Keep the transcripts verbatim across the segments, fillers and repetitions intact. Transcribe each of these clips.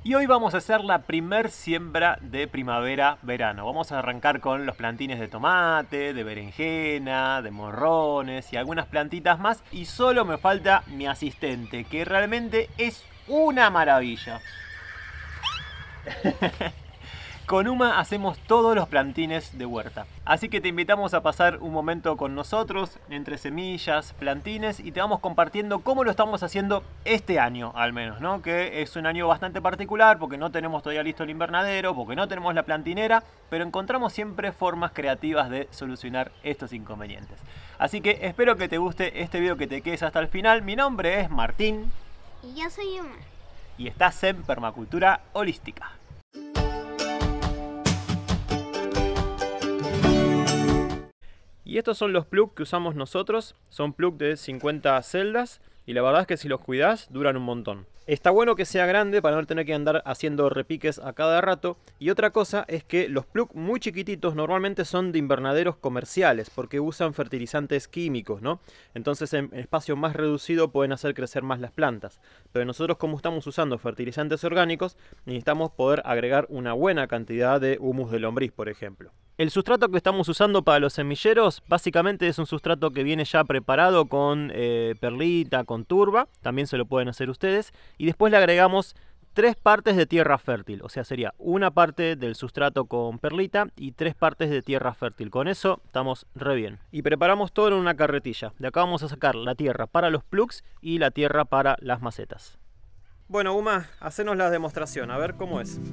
Y hoy vamos a hacer la primer siembra de primavera-verano. Vamos a arrancar con los plantines de tomate, de berenjena, de morrones y algunas plantitas más. Y solo me falta mi asistente, que realmente es una maravilla. Con Uma hacemos todos los plantines de huerta. Así que te invitamos a pasar un momento con nosotros, entre semillas, plantines, y te vamos compartiendo cómo lo estamos haciendo este año, al menos, ¿no? Que es un año bastante particular porque no tenemos todavía listo el invernadero, porque no tenemos la plantinera, pero encontramos siempre formas creativas de solucionar estos inconvenientes. Así que espero que te guste este video, que te quedes hasta el final. Mi nombre es Martín. Y yo soy Uma. Y estás en Permacultura Holística. Y estos son los plugs que usamos nosotros, son plugs de cincuenta celdas y la verdad es que si los cuidás duran un montón. Está bueno que sea grande para no tener que andar haciendo repiques a cada rato. Y otra cosa es que los plugs muy chiquititos normalmente son de invernaderos comerciales porque usan fertilizantes químicos, ¿no? Entonces en espacio más reducido pueden hacer crecer más las plantas. Pero nosotros, como estamos usando fertilizantes orgánicos, necesitamos poder agregar una buena cantidad de humus de lombriz, por ejemplo. El sustrato que estamos usando para los semilleros básicamente es un sustrato que viene ya preparado con eh, perlita, con turba, también se lo pueden hacer ustedes, y después le agregamos tres partes de tierra fértil, o sea sería una parte del sustrato con perlita y tres partes de tierra fértil. Con eso estamos re bien. Y preparamos todo en una carretilla. De acá vamos a sacar la tierra para los plugs y la tierra para las macetas. Bueno, Uma, hacenos la demostración, a ver cómo es.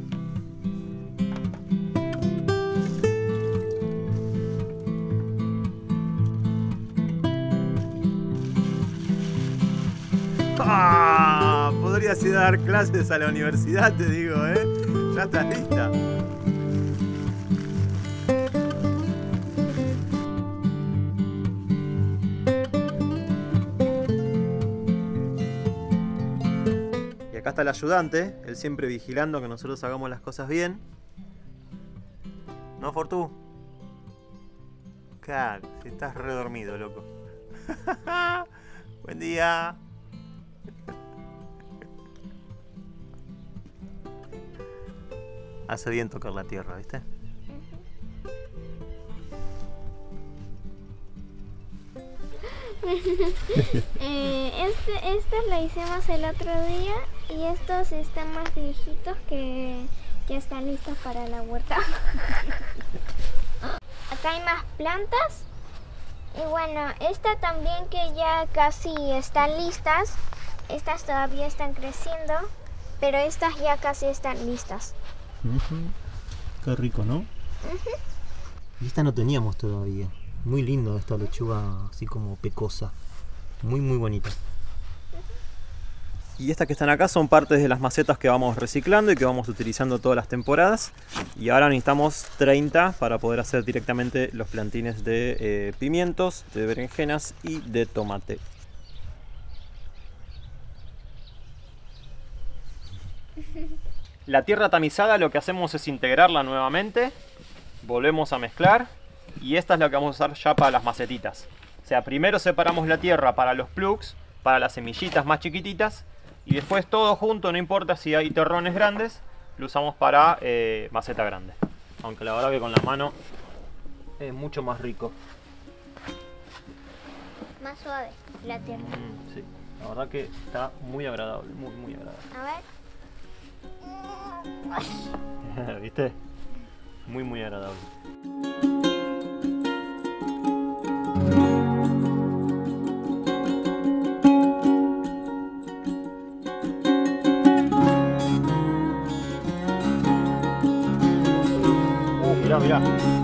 ¡Ah! Podrías ir a dar clases a la universidad, te digo, ¿eh? Ya estás lista. Y acá está el ayudante, él siempre vigilando que nosotros hagamos las cosas bien. ¿No, Fortú? Claro, si estás re dormido, loco. Buen día. Hace bien tocar la tierra, ¿viste? eh, este, estas la hicimos el otro día y estos están más viejitos que ya están listos para la huerta. Acá hay más plantas y bueno, esta también que ya casi están listas. Estas todavía están creciendo, pero estas ya casi están listas. Uh-huh. Qué rico, ¿no? Uh-huh. Y esta no teníamos todavía. Muy lindo esta lechuga, así como pecosa. Muy muy bonita. Uh-huh. Y estas que están acá son partes de las macetas que vamos reciclando y que vamos utilizando todas las temporadas. Y ahora necesitamos treinta para poder hacer directamente los plantines de eh, pimientos, de berenjenas y de tomate. La tierra tamizada lo que hacemos es integrarla nuevamente, volvemos a mezclar y esta es la que vamos a usar ya para las macetitas. O sea, primero separamos la tierra para los plugs, para las semillitas más chiquititas y después todo junto, no importa si hay terrones grandes, lo usamos para eh, maceta grande. Aunque la verdad que con la mano es mucho más rico. Más suave la tierra. Mm, sí, la verdad que está muy agradable, muy muy agradable. A ver. ¿Viste? Muy muy agradable. Oh, mirá, mirá.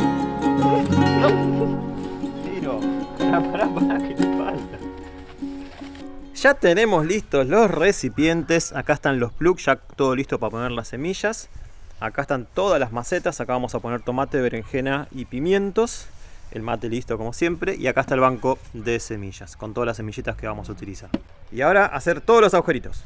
No. Tiro. Pará, pará, pará, ¿qué te falta? Ya tenemos listos los recipientes. Acá están los plugs, ya todo listo para poner las semillas. Acá están todas las macetas. Acá vamos a poner tomate, berenjena y pimientos. El mate listo como siempre. Y acá está el banco de semillas con todas las semillitas que vamos a utilizar. Y ahora hacer todos los agujeritos.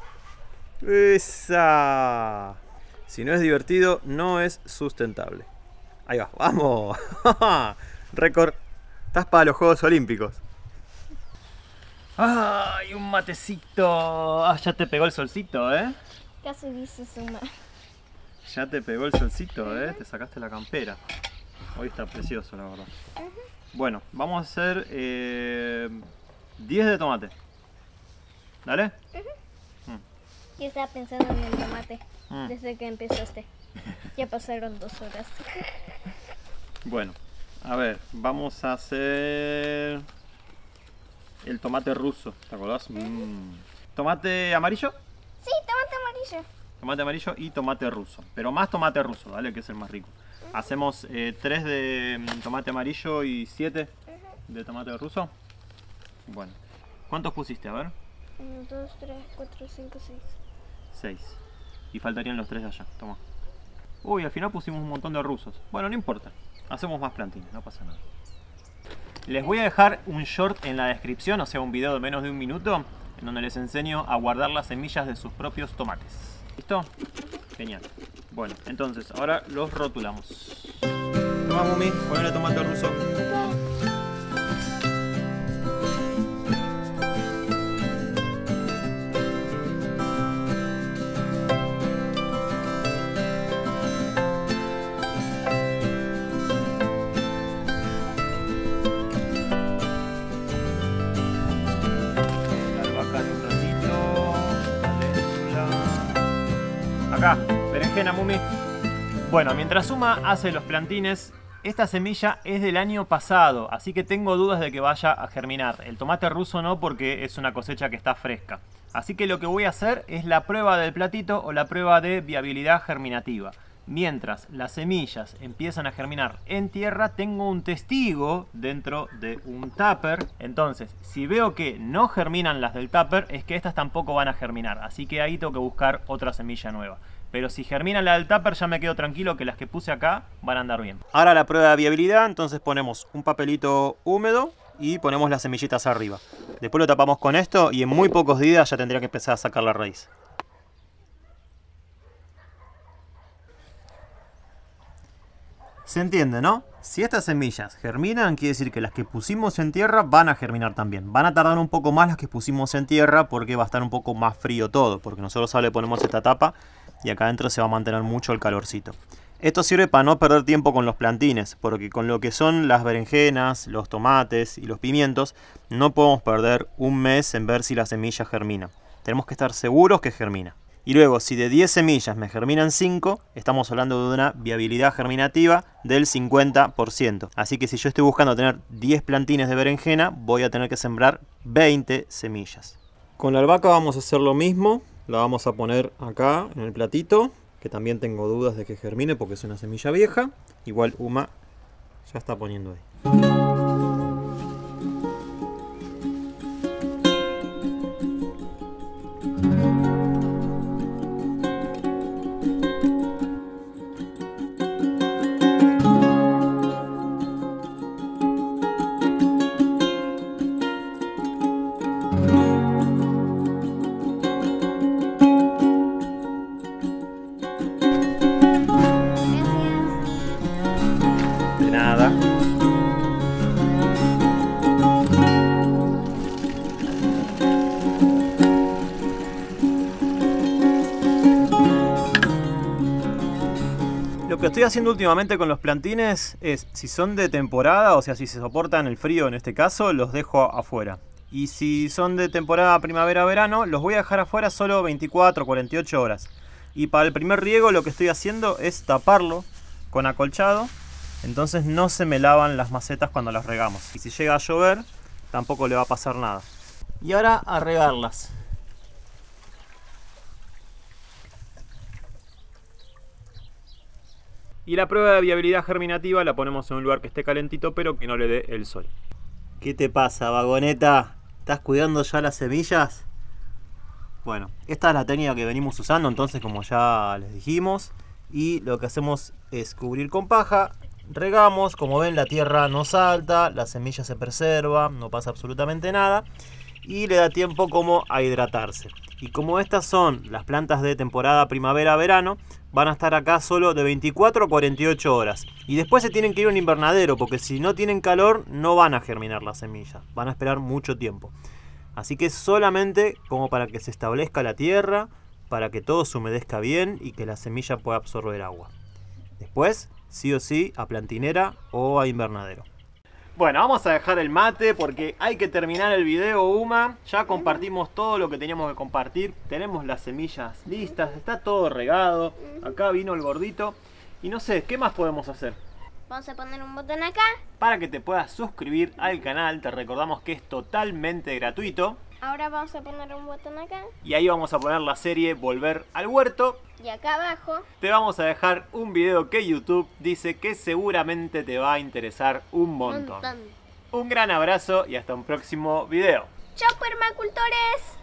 ¡Esa! Si no es divertido, no es sustentable. Ahí va, ¡vamos! Récord. Estás para los Juegos Olímpicos. ¡Ay, un matecito! Ah, ya te pegó el solcito, ¿eh? Casi dice suma. Ya te pegó el solcito, ¿eh? Te sacaste la campera. Hoy está precioso, la verdad. Uh-huh. Bueno, vamos a hacer eh, diez de tomate. ¿Dale? Uh-huh. mm. Yo estaba pensando en el tomate mm. desde que empezaste. Ya pasaron dos horas. Bueno, a ver, vamos a hacer el tomate ruso, ¿te acordás? Uh-huh. mm. ¿Tomate amarillo? Sí, tomate amarillo. Tomate amarillo y tomate ruso, pero más tomate ruso, ¿vale? Que es el más rico. Uh-huh. Hacemos eh, tres de tomate amarillo y siete uh-huh. de tomate ruso. Bueno, ¿cuántos pusiste? A ver. uno, dos, tres, cuatro, cinco, seis. seis. Y faltarían los tres de allá, toma. Uy, al final pusimos un montón de rusos. Bueno, no importa. Hacemos más plantines, no pasa nada. Les voy a dejar un short en la descripción, o sea, un video de menos de un minuto, en donde les enseño a guardar las semillas de sus propios tomates. ¿Listo? Genial. Bueno, entonces, ahora los rotulamos. Toma, Mumi, ponle tomate ruso. Acá, berenjena, Mumi. Bueno, mientras Suma hace los plantines, esta semilla es del año pasado, así que tengo dudas de que vaya a germinar. El tomate ruso no, porque es una cosecha que está fresca. Así que lo que voy a hacer es la prueba del platito o la prueba de viabilidad germinativa. Mientras las semillas empiezan a germinar en tierra, tengo un testigo dentro de un tupper. Entonces, si veo que no germinan las del tupper, es que estas tampoco van a germinar. Así que ahí tengo que buscar otra semilla nueva. Pero si germina la del tupper, ya me quedo tranquilo que las que puse acá van a andar bien. Ahora la prueba de viabilidad, entonces ponemos un papelito húmedo y ponemos las semillitas arriba. Después lo tapamos con esto y en muy pocos días ya tendría que empezar a sacar la raíz. Se entiende, ¿no? Si estas semillas germinan, quiere decir que las que pusimos en tierra van a germinar también. Van a tardar un poco más las que pusimos en tierra porque va a estar un poco más frío todo. Porque nosotros ahora le ponemos esta tapa y acá adentro se va a mantener mucho el calorcito. Esto sirve para no perder tiempo con los plantines, porque con lo que son las berenjenas, los tomates y los pimientos, no podemos perder un mes en ver si la semilla germina. Tenemos que estar seguros que germina. Y luego, si de diez semillas me germinan cinco, estamos hablando de una viabilidad germinativa del cincuenta por ciento. Así que si yo estoy buscando tener diez plantines de berenjena, voy a tener que sembrar veinte semillas. Con la albahaca vamos a hacer lo mismo. La vamos a poner acá en el platito, que también tengo dudas de que germine porque es una semilla vieja. Igual Uma ya está poniendo ahí. Lo que estoy haciendo últimamente con los plantines es, si son de temporada, o sea, si se soportan el frío en este caso, los dejo afuera. Y si son de temporada primavera-verano, los voy a dejar afuera solo veinticuatro a cuarenta y ocho horas. Y para el primer riego lo que estoy haciendo es taparlo con acolchado, entonces no se me lavan las macetas cuando las regamos. Y si llega a llover, tampoco le va a pasar nada. Y ahora a regarlas. Y la prueba de viabilidad germinativa la ponemos en un lugar que esté calentito pero que no le dé el sol. ¿Qué te pasa, vagoneta? ¿Estás cuidando ya las semillas? Bueno, esta es la técnica que venimos usando, entonces, como ya les dijimos. Y lo que hacemos es cubrir con paja, regamos, como ven la tierra no salta, la semilla se preserva, no pasa absolutamente nada. Y le da tiempo como a hidratarse. Y como estas son las plantas de temporada primavera-verano, van a estar acá solo de veinticuatro a cuarenta y ocho horas. Y después se tienen que ir a un invernadero, porque si no tienen calor no van a germinar las semillas. Van a esperar mucho tiempo. Así que solamente como para que se establezca la tierra, para que todo se humedezca bien y que la semilla pueda absorber agua. Después, sí o sí, a plantinera o a invernadero. Bueno, vamos a dejar el mate porque hay que terminar el video, Uma. Ya compartimos todo lo que teníamos que compartir. Tenemos las semillas listas, está todo regado. Acá vino el gordito. Y no sé, ¿qué más podemos hacer? Vamos a poner un botón acá. Para que te puedas suscribir al canal, te recordamos que es totalmente gratuito. Ahora vamos a poner un botón acá. Y ahí vamos a poner la serie Volver al Huerto. Y acá abajo Te vamos a dejar un video que YouTube dice que seguramente te va a interesar un montón. montón. Un gran abrazo y hasta un próximo video. ¡Chao, permacultores!